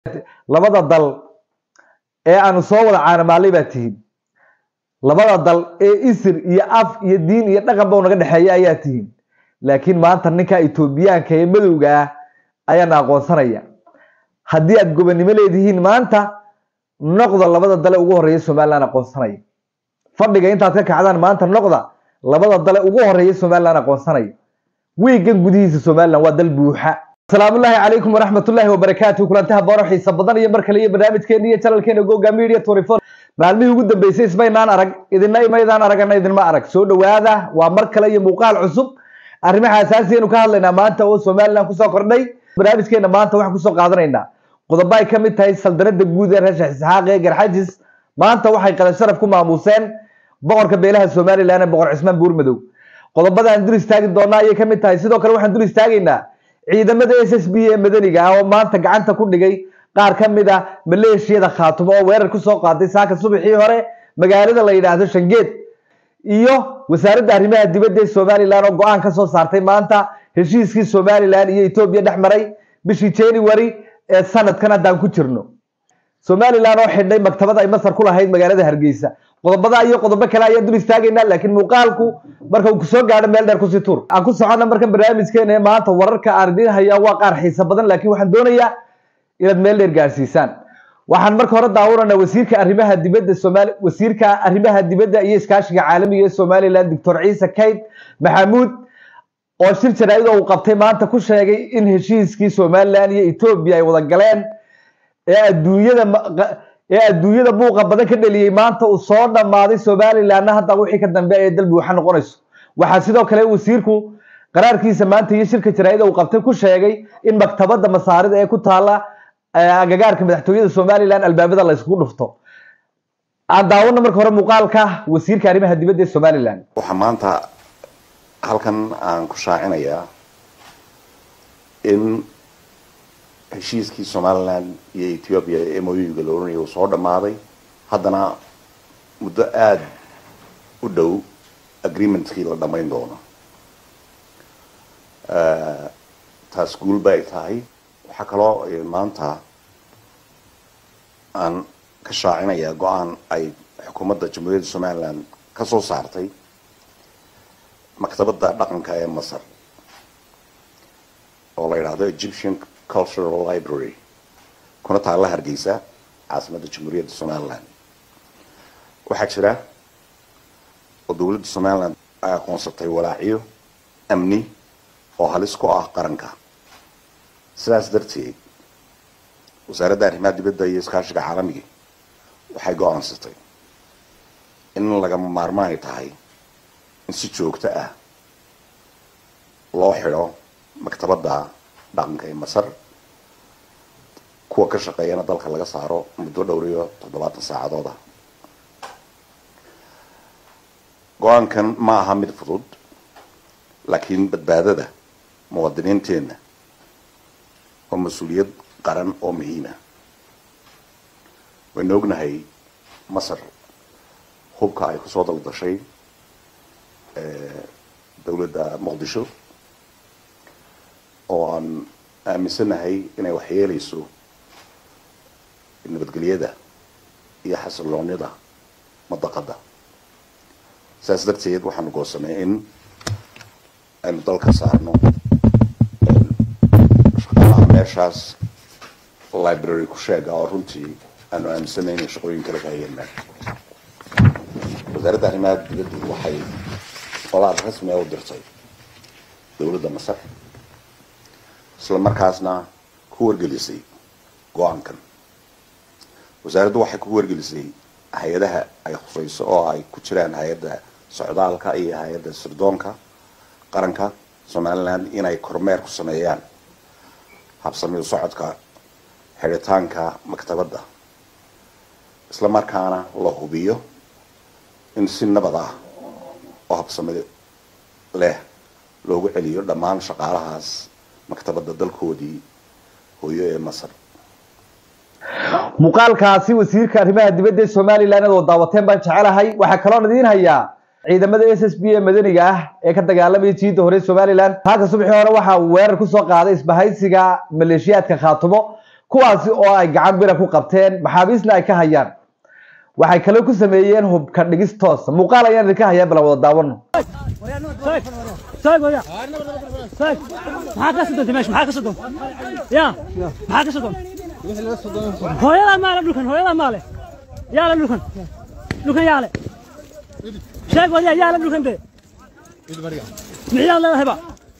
labada dal ee aanu soo wada caanamaalay baa tihiin labada dal ee isir iyo af iyo diin iyo dhaqan ba naga dhaxeeya ayaa tihiin laakiin maanta ninka Itoobiyaanka ee madowga ah ayaan aqoonsanaya haddii aad gobonimo leedihiin maanta noqda labada dal ugu horeeya Soomaaliland aqoonsanaya fadhiga intaad ka kacdaan maanta noqda labada dal ugu horeeya Soomaaliland aqoonsanaya wiigan gudihiisa Soomaaliland waa dal buuxa. السلام الله عليكم ورحمة الله وبركاته كلنتها بروحي صبدان يا مركلية برنامج كينية channel كينو جوجا ميديا توريفون معلمي وجود بيسيس بين أنا أرق إذا ناي ما إذا أنا أرق أنا إذا ما أرق سود وهذا ومركلية مقال عصب أرمي أساسي إنه كهل لنا ما أنت وسومالنا كوسا قرني برنامج كينا ما أنت واحد كوسا قادرينا قضباي كم تاي سلدرد الجودة رجع إسحاق غير حاجز ما أنت واحد قال شرفكم مع موسان بقر كبيلها السومالي اللي أنا بقر عثمان بورمدو قضباي عندنا يستاج الدورنا كم تاي سيدو كانوا عندنا يستاجنا ciidamada SSB ee madaniga ah oo maanta gacanta ku dhigay qaar kamid ah maleeshiyada Khaatumo oo weerar ku soo qaaday saaka subaxii hore magaalada la yiraahdo Shangeed iyo wasaaradda arrimaha dibadda ee Soomaaliland oo go'aan ka soo saartay maanta heshiiskii Soomaaliland iyo Itoobiya dhexmaray bishii January ee sanadkan hadaan ku jirno Soomaaliland oo xidhay maktabada ay Masar ku lahayd magaalada Hargeysa qodobada iyo qodobo kale ayaan dul istaagayna laakiin muuqaalku marka uu soo gaadho meel dheer ku sii tur aan ku socona marka barnaamijkeena maanta wararka ardayda waa qaar xiiso badan laakiin waxaan doonayaa inaad meel dheer gaarsiisaan waxaan marka hore daawanaa wasiirka arrimaha dibadda iyo iskaashiga caalamiga ee Soomaaliland Dr. Ciise Kayd Maxamuud oo shir jaraa'id uu qabtay maanta ku sheegay in heshiiskii Soomaaliland iyo Itoobiya ay wada galeen ee adduunyada buuqa badan ka dhaliyay maanta uu soo dhamaaday Soomaaliland hadda wixii ka dambeeyay dal buuxa noqonayso waxa sidoo kale wasiirku qaraarkiisa maanta iyo shirka jaraa'id uu qabtay ku sheegay in maktabada masaarida ee ku taala agagaarka madaxtooyada Soomaaliland albaabada la isku dhufto aan daawano marka hore muuqaalka wasiirka arrimaha dibadda ee Soomaaliland waxa maanta halkan aan ku shaacinayaa in heshiiskii Soomaaliland iyo Itoobiya ee MOU-ga la oranayo soo dhamaaday haddana muddo aad u dhow agreement-kii la dhamayn doono taas guul bay tahay waxa kaloo maanta aan ka shaacinayaa go'aan ay xukuumadda Jamhuuriyadda Soomaaliland ka soo saartay maktabadda dhaqanka ee Masar oo la yiraahdo Egyptian Cultural Library kuna taala Hargeysa caasimadda Jamhuuriyadda Soomaaliland waxa jira oo dawladda Soomaaliland ay aqoonsatay walaaciyo amni oo halis ku ah qaranka sidaas darteed wasaaradda arrimaha dibadda iyo iskaashiga caalamiga waxay go'aansatay in lagama maarmaan tahay in si joogto ah loo xiro maktabadda dhaqanka ee Masar kuwa ka shaqeeyana dalka laga saaro muddo dhowr iyo 7 saacadood go'aankan ma aha mid fudud laakiin badbaadada muwaadiniinteena oo mas'uuliyad qaran oo muhiim ah waynu ognahay Masar hubka ay ku soo dalbashay dawladda Muqdisho oo aan aaminsanahay inay waxyeelayso nabadgelyada iyo xasilloonida madaqada saas darteed waxaan go'aansanay in aynu dalka saarno meeshaas library ku sheega oo runtii aanu aaminsanahay in shaqooyin kale ka hayaan wasaaradda arrimaha dibadda waxay qolaad rasmi ah u dirtay dawladda Masar isla markaasna ku wargelisay go'aankan wasaaraddu waxay ku wargelisay hay'adaha ay khusayso oo ay ku jiraan hay'adda socdaalka iyo hay'adda sirdoonka qaranka Soomaaliland inay kormeer ku sameeyaan habsami u socodka xiritaanka maktabadda isla markaana la hubiyo in si nabad ah oo habsami leh loogu celiyo dhammaan shaqaalahaas maktabadda dalkoodii hooyo ee Masar muuqaalkaasi wasiirka arrimaha dibadda ee Soomaaliland oo daawateen baan jecelahay waxa kale oo idin hayaa ciidamada SSB ee madaniga ah ee ka dagaalamay jiida hore Soomaaliland taas subaxii hore waxa weerar ku soo qaaday isbahaysiga maleeshiyaadka Khaatumo kuwaasi oo ay gacan bira ku qabteen maxaabiisna ay ka hayaan waxay kale ku sameeyeen hubka dhigis toos muuqaal ayaan idinka hayaa bal wada daawano maxaa ka sodon meesh maxaa ka sodon ya maxaa ka sodon hooyada maale dhulkan hooyada maale yaala dhulkan yaale sheeg wadiya yaala dhulkan be miyaa la heba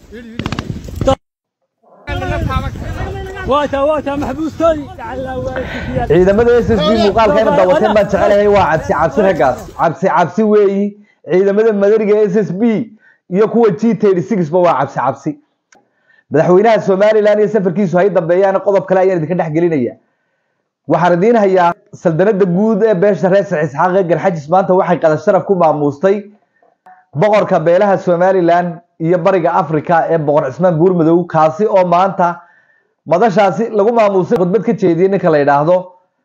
واتا محبوس توني ciidamada SSB muuqaalka inay daawateen baan jecelahay waa cabsi ragaas cabsi weeyi ciidamada madariga SSB iyo kuwa G36 ba waa cabsi madaxweynaha Soomaaliland iyo safarkiisu hay dambeeyaan qodob kale ayaan idinka dhex gelinaya waxaan idin hayaa saldanada guud ee beesha reer Isxaaq Garxajis maanta waxay qada sharaf ku maamustay boqorka beelaha Soomaaliland iyo bariga Afrika ee boqor Cismaan Buurmadow kaasi oo maanta madashaasi lagu maamusay khudbad ka jeediyay ninka la yiraahdo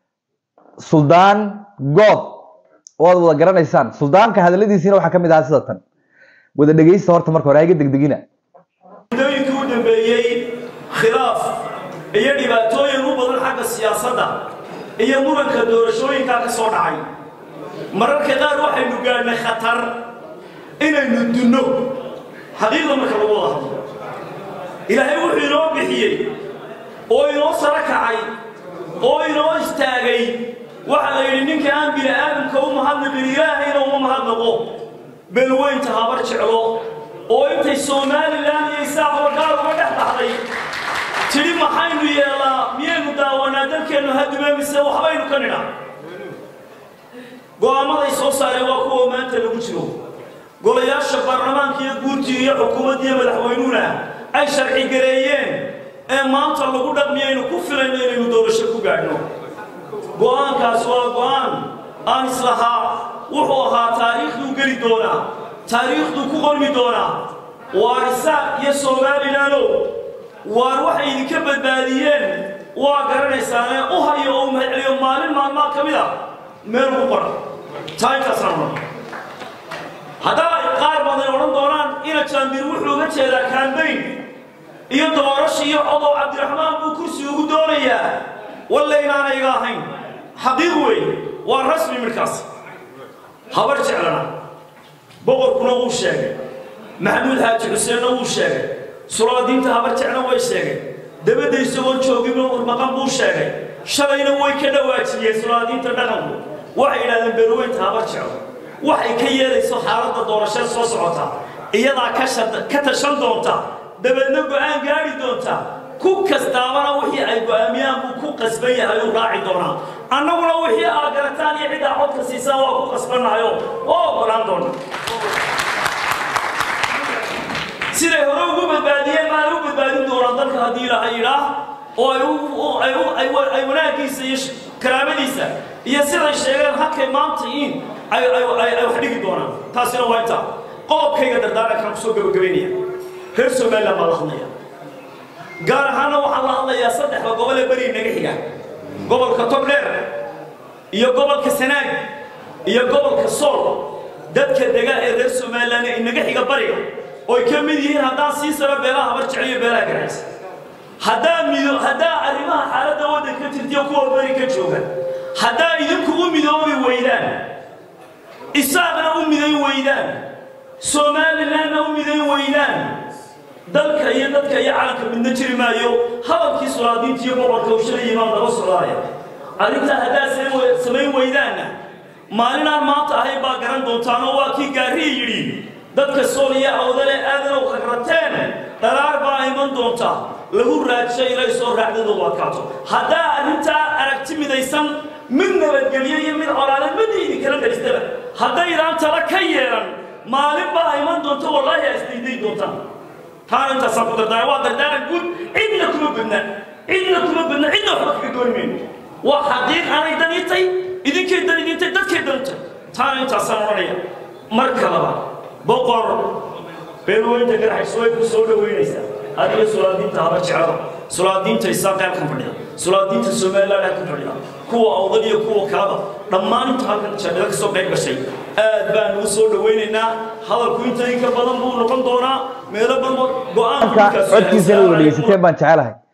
Suldaan God oo wada garanaysaan suldaanka hadaladiisina waxa kamid ah sida tan wada dhageysta horta marka hore ay degdegina dawladdu u dambeeyay khilaaf iyo dhibaatooyin u badan xagga siyaasadda iyo muranka doorashooyinka ka soo dhacay mararka qaar waxaynu gaarnay khatar inaynu dunno xaqiiqda marka lagu wada hadlo ilaahay wuxuu inoo bixiyay oo inoo sara kacay oo inoo istaagay waxa la yidhi ninka aan bini aadamka u mahadnaqin ilaahayna uma mahadnaqo bal weynta habar jeclo oo intay Soomaaliland iyo Isaaqo gaar uga dhex baxday tiri maxaynu yeelaa miyaynu daawanaa dalkeenu haduma mise waxbaynu ka nidhaa go'aamaday soo saareen waa kuwa maanta lagu jiro golayaasha baarlamaanka iyo guurtiga iyo xukuumadda iyo madaxweynuhuna ay sharci gareeyeen ee maanta lagu dhaqmiyaynu ku filayno inaynu doorasho ku gaadhno go'aankaas waa go'aan aan islahaa wuxuu ahaa taariikhduu geli doonaa taariikhduu ku qormi doonaa waar Isaaq iyo Soomaaliland waar waxay idinka badbaadiyeen waa garanaysaane u hayo oo mahadceliyo maalin maalmaha ka mid ah meel ugu qoran taaykaasna haddaa qaar badan odhan doonaan ina jaambir wuxuu uga jeedaa campaign iyo doorasho iyo codow Cabdiraxmaan buu kursi ugu doonayaa walla inaanay iga ahayn xaqiiq weyn waa rasmi markaas habar jeclana boqorkuna wuu sheegay maxamuud xaaji xuseenna wuu sheegay sulaadiinta habar jeclana way sheegay dabadda isagoo joogin maqan buu sheegay shalayna way ka dhawaajiyeen sulaadiinta dhaqanku waxay yidhahdeen beerweynta habar jeclo waxay ka yeelayso xaaladda doorashada soo socota iyadaa ka tashan doonta dabadna go'aan gaari doonta ku kastaabana wixii ay go'aamiyaan buu ku qasban yahay uu raaci doonaa annaguna wixii aad garataan iyo cidda codka siisaan waa ku qasbanayo oo ogolaan doona siday hore ugu badbaadiyeen maan u badbaadin doonaa dalka haddii ilaahay yidhaah oo ay wanaagiisa iyo karaamadiisa iyo siday sheegeen halkay maanta in ay wax dhigi doonaan taasina waa intaa qodobkayga dardaarankan kusoo gabagabaynaya reer Soomaaliland baa la hadlaya gaar ahaana waxaa la hadlayaa saddexda gobol ee bari naga xiga gobolka Togdheer iyo gobolka Sanaag iyo gobolka Sool dadka degaa ee reer Soomaaliland ee naga xiga bariga oo ka mid yihiin haddaan sii sara beelaha habar jecel iyo beelaha Garxajis haddaa arrimaha xaaladda waddanka jirtiyo kuwa bari ka jooga haddaa idinku u midoobi weydaan Isaaqna u midayn weydaan Soomaalilandna u midayn weydaan dalka iyo dadka iyo calanka midna jiri maayo hadalkii sulaadiinta iyo boqorka u shalay imaan daba socdaaya arrintaa haddaa samayn weydaanna maalinaan maanta ahay baa garan doontaanoo waa kii gaarihi yidhi dadka Sool iyo Awdale aadanow khagrateen dharaar baa iman doonta lagu raadshay ilay soo raacdadu waa kaato haddaa arrintaa aragti midaysan mid nabadgelyo iyo mid colaale mid idin kala dhalistaba haddaydaan tala ka yeelan maalin baa iman doonta wallaahi isdiiday doontaan taan intaasaan ku dardaara waa dardaaran guud cidna kuma badna cidna waxba kaga doonimayno waa xaqiiq aanay dan itay idinkay dan idintay dadkay dantay taan intaasaan odhanaya mar kalaba boqor beelweynta Garxajis way ku soo dhaweynaysaa adiga sulaadiinta habar jeclo sulaadiinta Isaaq ka fadhiya sulaadiinta Soomaaliland ka fadhiya kuwa Awdal iyo kuwa kalaba dhammaan inta halkan jannada ka soo qayb gashay aad baan u soo dhaweynaynaa hadalku inta in ka badan buu noqon doonaa meelo badan go'aanka codkiisa la dhageysateen baan jecelahay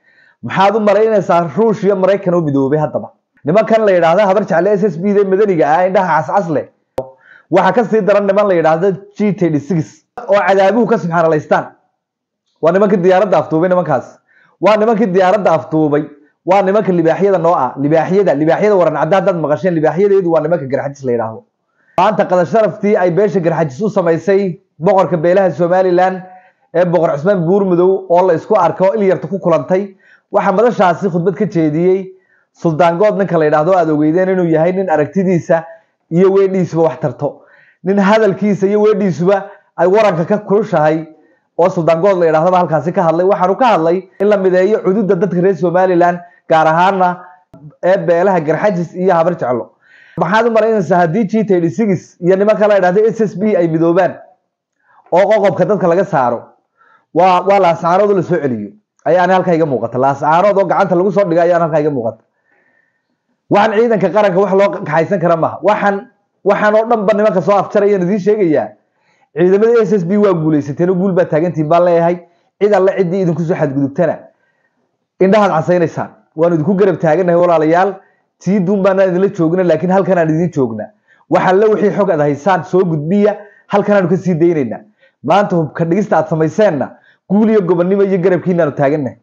maxaad u maraynaysaa Ruush iyo Mareykan oo midoobay haddaba nimankan la yiraahdo habar jecel SSB da madaniga ah indhaha cascas leh waxa ka sii daran niman la yiraahdo G36 oo cadaabuhu ka subxaanalaystaan waa nimanka diyaaradda afduubay nimankaas waa nimanka diyaaradda afduubay waa nimanka libaaxyada noo ah libaaxyada waran cadad maqasheen libaaxyadeedu waa nimanka garxajis la yiraahdo maanta qada sharaftii ay beesha garxajis u samaysay boqorka beelaha Somaliland ee boqor Cusmaan Buurmadow oo la isku arko ilyarta ku kulantay waxa madashaasi khudbad ka jeediyay Suldaan Good ninka la yiraahdo aad ogeydeen inuu yahay nin aragtidiisa iyo weedhiisuba wax tarto nin hadalkiisa iyo weedhiisuba ay waranka ka kulushahay oo Suldaan Good la yiraahdo halkaasi ka hadlay waxaanu ka hadlay in la mideeyo xuduudda dadka reer Somaliland gaar ahaanna ee beelaha garxajis iyo habar jeclo maxaad u maraynaysaa haddii G36 iyo nimanka la yiraahdo SSB ay midoobaan oo qoqobka dadka laga saaro waa la saarado la soo celiyo ayaan halka iga muuqata la saarado oo gacanta lagu soo dhigay ayaan halka iga muuqata waxaan ciidanka qaranka wax loo kaxaysan kara ma waxaan oo dhanba nimanka soo afjarayeen idin sheegaya ciidamada SSB waa guuleysateen oo guul ba taagantiin baa leeyahay cid alle cidii idinku soo xadgudubtana indhaha casaynaysan waan idinku garab taaganahay walaalayaal tii duunbaana idin la joogna laakiin halkan aan idin joogna waxa la wixii xog aad haysaan soo gudbiya halkan aan ka sii deynayna maanta hubka dhigista aad sameyseenna guul iyo gobonnimo iyo garabkiina aanu taaganahay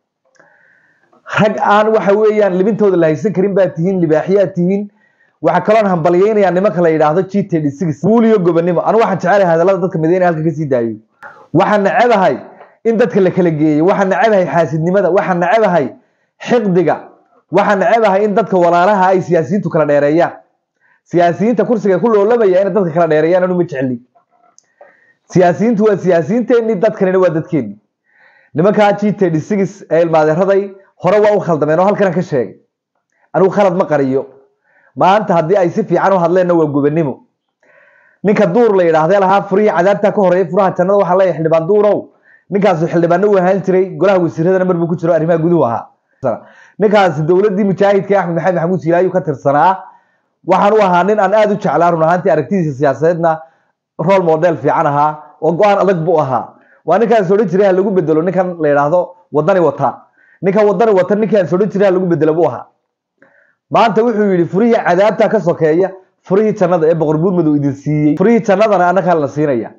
rag aan waxa weeyaan libintooda la haysan karin baa tihiin libaaxiyaad tihiin waxa kaloon hambalyeynaya nimanka la yiraahdo G36 guul iyo gobonnimo anu waxaan jecelahay hadalada dadka mideynaya halka ka sii daayo waxaan nacebahay in dadka la kala geeyo waxaan nacebahay xaasidnimada waxaan nacebahay xiqdiga waxaan nacebahay in dadka walaalaha ay siyaasiyiintu kala dheereeyaan siyaasiyiinta kursiga ku loolamaya in dadka kala dheereeyaan anu ma jeceli siyaasiyiintu waa siyaasiyiinteeni dadkana waa dadkeeni nimanka G36 ee ilmaadeeraday hore waa u khaldameen oo halkan ka sheegay anu khalad ma qariyo maanta hadii ay si fiican u hadleen waa gobonnimo ninka duur la yiraahdo laha furiya cadaabta ka horeeyay furaha jannada waxa la xildhibaan duurow ninkaas xildhibaan uu ahaan jiray golaha wasiirada marba ku jiro arrimaha gudaha ahaa ninkaas dawladii mujaahidka Axmed Maxamed Maxamuud Silaayo ka tirsanaa waxaan u ahaa nin aan aad u jeclaa run ahaantii aragtidiisa siyaasadeedna role model fiican ahaa oo go'aan adag buu ahaa waa ninkaas soo jiray lagu bedelo ninkan la yiraahdo wadani wata ninkan soo jiray lagu bedelo buu ahaa maanta wuxuu yiri furiya cadaabta ka sokeeya furihi jannada ee boqor Buurmadow idin siiyay furihi jannadana anaka la siinaya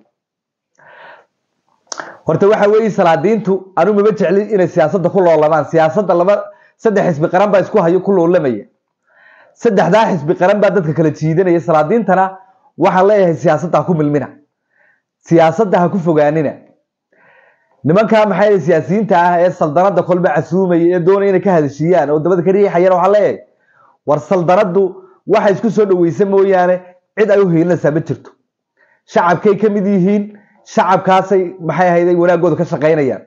horta waxa weey salaadiintu anu ma jeclin inay siyaasadda ku loolamaan siyaasadda saddex xisbi qaran baa isku hayo ku loolamaya saddexdaa xisbi qaran baa dadka kala jiidanaya salaadiintana waxa leeyahay siyaasadda ku milmina siyaasadda ha ku fogaanina nimanka maxay siyaasiyiinta ah ee saldanada kolba casuumay ee doonay inay ka hadashiyaan oo dabada ka riixayaan waxa leeyahay war saldanadu waxa isku soo dhaweysay mooyaane cid ay u heelanaysaa ma jirto shacabkay ka mid yihiin shacabkaasay maxay ahayd wanaagooda ka shaqeynayaan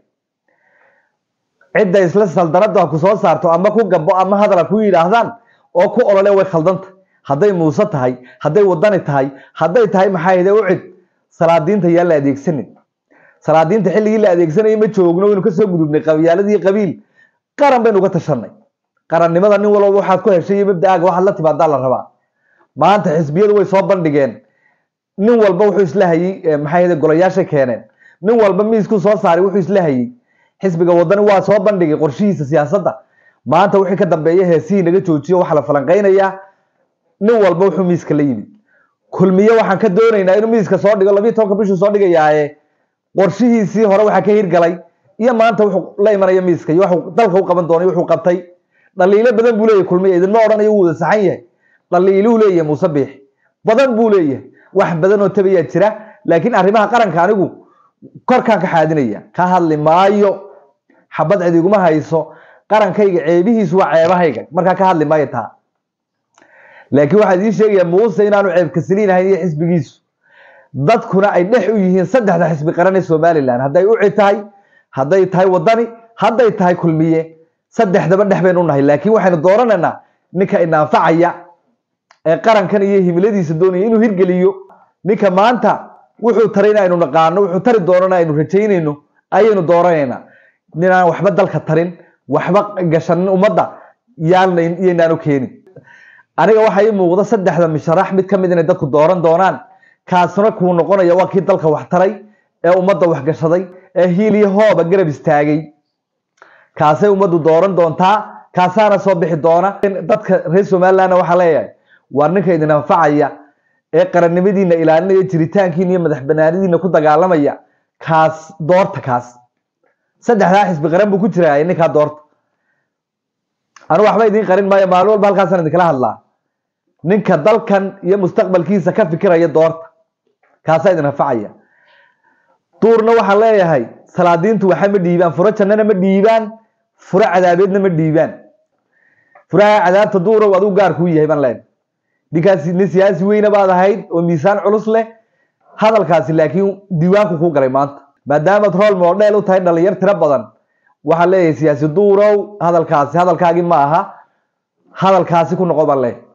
cidda isla saldanadu ku soo saarto ama ku gabo ama hadal ku yiraahdaan oo ku olole way khaldanta haday Muuse tahay haday wadani tahay haday tahay maxay ahayd u cid salaadiinta yaa la adeegsanin salaadiinta xilligii la adeegsanay ma joogno inuu ka soo gudubnay qabyaaladii qabiil qaran baynu uga tashanay qarannimada nin walba waxaad ku heshay mabdaaga waxa la timaada la rabaa maanta xisbiyadu way soo bandhigeen nin walba wuxuu isla hayay maxay ahayd golayaasha keeneen nin walba miisku soo saaray wuxuu isla hayay xisbiga wadani waa soo bandhigay qorshihiisa siyaasadda maanta wixii ka dambeeyay heesii naga joojiyo waxa la falanqeynaya nin walba wuxuu miiska la yimid kulmiye waxaan ka doonaynaa inuu miiska soo dhigo 12 bishii soo dhigayaaye qorshihiisii hore waxa ka hirgalay iyo maanta wuxuu la imanaya miiska iyo wuxuu dalka u qaban doonay wuxuu qabtay dhaliilo badan buu leeyahay kulmiye idin ma oranayo uu wada saxan yahay dhaliilo leeyahay Muuse Biix badan buu leeyahay wax badan oo tabiya jira laakiin arrimaha qaranka anigu korkaan ka xaadinaya ka hadli maayo xabad cid iguma hayso qarankayga ceebihiisu waa ceebahayga marka ka hadli maayo taa laakiin waxa idin sheegaya Muuse inaanu ceeb ka saliinahay iyo xisbigiisu dadkuna ay dhex u yihiin saddexda xisbi qaran ee Somaliland haday u citahay haday tahay wadani haday tahay kulmiye saddexdaba dhex baynu nahay laakiin waxaynu dooranayna ninka inaanfacaya ee qarankan iyo himiladiisa doonaya inuu hirgeliyo ninka maanta wuxuu tarayna aynu naqaano wuxuu tari doonana aynu rajaynayno ayaynu dooranayna ninaan waxba dalka tarin waxba gashan ummadda yaanaanu keenin aniga waxa ay muuqda saddexda misharax mid kamid inay dadku dooran doonaan kaasna ku noqonaya waa kii dalka wax taray ee ummadda wax gashaday ee hiiliyo hooba garab istaagay kaasay ummaddu dooran doontaa kaasaana soo bixi doona dadka reer Somaliland waxa leeyahay war ninka idin anfacaya ee qarannimadiina ilaalinaya jiritaankiina iyo madaxbanaanidiina ku dagaalamaya kaas doorta kaas saddexdaa xisbi qaran buu ku jiraa ninka doorta anu waxba idin qarin maayo maalin walba halkaasaan idin kala hadlaa ninka dalkan iyo mustaqbalkiisa ka fikiraya doorta kaasa idin anfacaya duurna waxa leeyahay salaadiintu waxa ma dhiibaan furo jannana ma dhiibaan furo cadaabeedna ma dhiibaan furaha cadaabta duuro wadu gaar ku yahay ban leen dikaasi nin siyaasi weyn baad ahayd oo miisaan culus leh hadalkaasi laakiin diiwaanku ku galay maanta maadaama role model u tahay dhalinyar tira badan waxa leeyahay siyaasi duuro hadalkaagi ma aha hadalkaasi ku noqo ban leen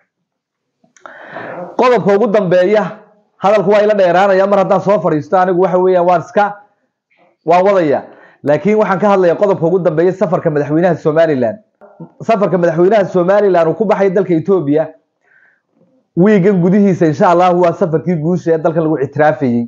qodobka ugu dambeeya hadalku waa ila dheeraanaya mar haddaan soo fariisto anigu waxa weeyaan waan wadaya laakiin waxaan ka hadlayaa qodobka ugu dambeeya safarka madaxweynaha Somaliland uu ku baxay dalka Ethiopia wiigan gudihiisa insha Allah waa safarkii guusha ee dalka lagu ictiraafayay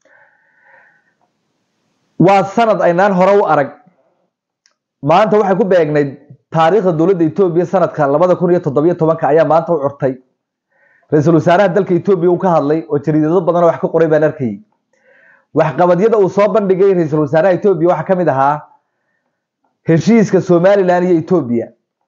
waa sanad aynaan hore u arag maanta waxay ku beegnayd taariikhda dawladda Ethiopia sanadka 2017 ayaa maanta u curtay ra'iisul wasaaraha dalka Ethiopia uu ka hadlay oo jariidado badan wax ka qoray baan arkay wax qabadyada uu soo bandhigay ra'iisul wasaaraha Ethiopia waxa kamid ahaa heshiiska Somaliland iyo Ethiopia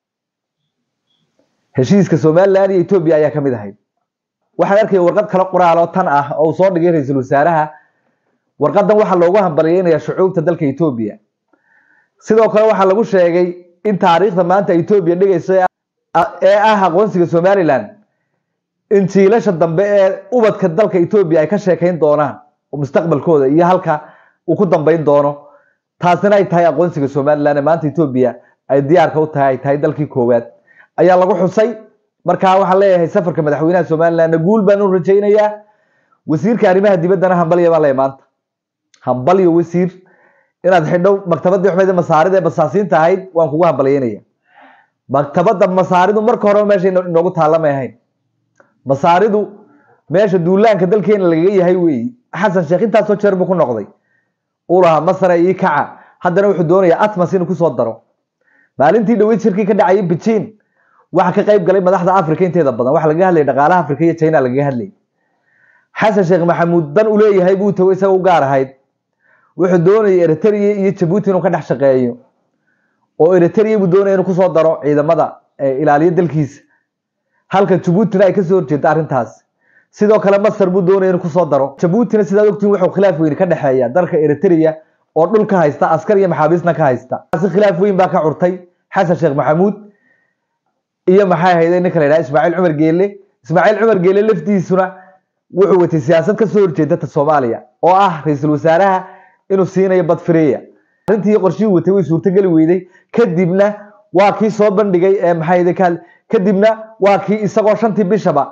ayaa kamid ahayd waxaan arkay warqad kala qoraal oo tan ah oo soo dhigay ra'iisul wasaaraha warqadan waxa loogu hambalyeeyay shucuubta dalka Ethiopia sidoo kale waxa lagu sheegay in taariikhda maanta Ethiopia dhigayso ee aqoonsiga Somaliland in jiilasha dambe ee ubadka dalka Ethiopia ay ka sheekayn doonaan oo mustaqbalkooda iyo halka uu ku dambeyn doono taasina ay tahay aqoonsiga Somaliland maanta Ethiopia ay diyaarka u tahay dalkii koowaad ayaa lagu xusay marka waxa leeyahay safarka madaxweynaha Somaliland guul baan u rajaynayaa wasiirka arrimaha dibaddana hambaliyo baan leeyahay maanta hambaliyo wasiir inaad xidhow maktabada waxbayda masaarida ee basaasiinta ahayd waan kugu hambalyeynaya maktabada masaaridu marka hore meesha inoogu taalamay masaaridu meesha duulaanka dalkeena laga yahay weey xasan sheekh intaas soo jeer buu ku noqday ulaha masara iyo kaca haddana wuxuu doonayaa atmas inuu ku soo daro maalintii dhaweyd shirkii ka dhacay Beijing waxa ka qayb galay madaxda Afrika inteeda badan waxa laga hadlay dhaqaalaha Afrika iyo China laga hadlay xasan sheekh maxamuud dan u leeyahay buu tago isaga u gaar ahayd wuxuu doonayay Eritrea iyo Djibouti inuu ka dhex shaqeeyo oo Eritrea buu doonayay inuu ku soo daro ciidamada ilaaliya dalkiisa halka Djibouti ay ka soo horjeedo arintaas sidoo kale Masar buu doonayay inuu ku soo daro Djibouti sidaad ogtiin wuxuu khilaaf weyn ka dhaxeeya dalka Eritrea oo dhulka haysta askar iyo maxaabiisna ka haysta si khilaaf weyn baa ka curtay xasan sheekh maxamuud iyo maxay hay'adeen ninka la yiraahdo Ismaaciil Cumar Geele laftiisuna wuxuu watay siyaasad ka soo horjeedada Soomaaliya oo ah ra'iisul wasaaraha inuu siinayo badfireeya arintii qorshii watay way suurtagal weeyday kadibna waa kii soo bandhigay ee maxay hay'adeen kadibna waa kii isagoo shantii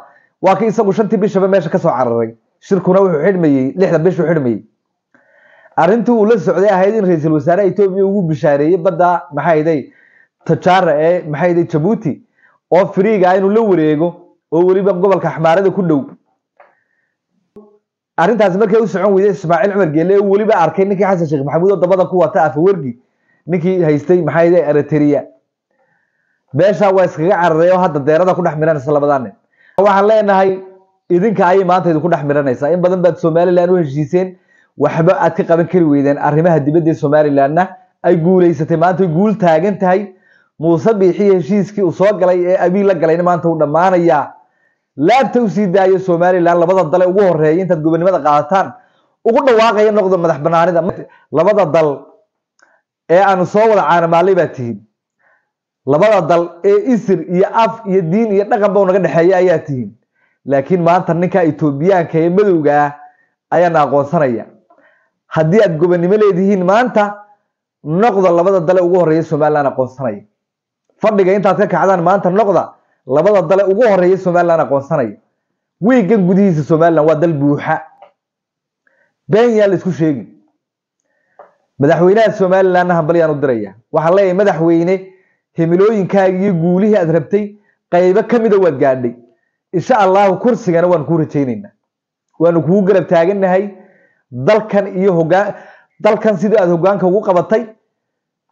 bishaba meesha ka soo cararay shirkuna wuxuu xidhmayay 6 bish xidhmayay arintii uu la socday ahayd in ra'iisul wasaaraha Ethiopia ugu bishaareeyay badda maxay hay'adeen tajaara ee maxay hay'adeen Djibouti oo firiiga inuu la wareego oo waliba gobolka Xamaarada ku dhow arintaas markay u socon weyday Ismaaciil Cumar Geele oo waliba arkay ninkii xasan sheekh maxamuud oo dabada ku wata Afwergi ninkii haystay maxay hay'adeen Eritrea beesha waa iskaga cararay oo hadda deerada ku dhex miranaysa labadan waxaan leenahay idinka ay maanta idinku dhex miranaysa in badan baad Somaliland u heshiiseen waxba aad ka qaban kari weydeen arrimaha dibadda ee Somalilandna ay guuleysatay maanta guul taagan tahay Muuse Biixi heshiiskii uu soo galay ee Abiy la galayna maanta uu dhamaanaya laabta u sii daayo Somaliland labada dal ugu horeeyay intaad gobonimada qaadataan ugu dhawaaqaya noqdo madax banaanida labada dal ee aanu soo wada caanamaalay baa tihiin labada dal ee isir iyo af iyo diin iyo dhaqan baa naga dhaxeeya ayaa tihiin laakiin maanta ninka Etoobiyaanka ee madowga ayaa aqoonsanaya haddii aad gobonimo leedihiin maanta noqdo labada dal ugu horeeyay Somaliland aqoonsanaya fadhiga intaad ka kacdaan maanta noqda labada dal ugu horeeyay Somaliland aqoonsanaya wiigan gudihiisa Somaliland waa dal buuxa been yaal isku sheegi madaxweynaha Somaliland hambaliyaan u diraya waxa leeyahay madaxweyne himilooyinkaaga iyo guulihii aad rabtay qaybo kamid ah waad gaadhay insha Allah kursigana waan ku rajaynaynaa waanu kugu garab taaganahay dalkan iyo dalkan sidii aad hogaanka ugu qabatay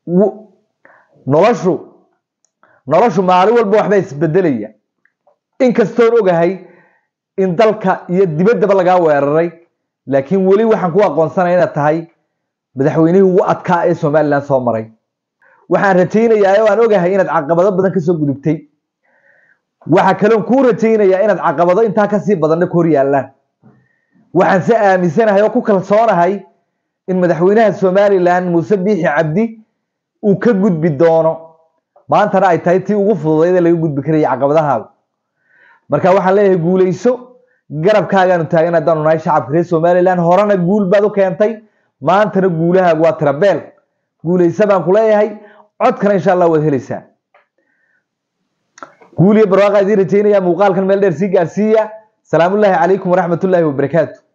noloshu maalin walba waxba isbedelaya inkastoo ogahay in dalka iyo dibaddaba laga weeraray laakiin wali waxaan ku aqoonsanahay inaad tahay madaxweynihii ugu adkaa ee Soomaaliland soo maray waxaan rajaynayaa oo aan ogahay inaad caqabado badan ka soo gudubtay waxa kale oo ku rajaynayaa inaad caqabado inta ka sii badan ka hor yaalaan waxaan si aaminsanahay oo ku kalsoonahay in madaxweynaha Soomaaliland Muuse Biixi Cabdi uu ka gudbi doono maanta ay tahay tii ugu fududeyd ee laga gudbi karay caqabadaha marka waxaan leeyahay guuleyso garabkaaga taagana daan nahay shacabka reer Soomaaliland horana guul baad u keentay maantana guulahaagu waa tirabeel guuleysa baan ku leeyahay codkana insha Allah waad helaysaa guuliye barwaaqo idin rajaynaya muuqaalkan meel dheer si gaarsiiya salaamu alaykum wa rahmatullahi wa barakaatuh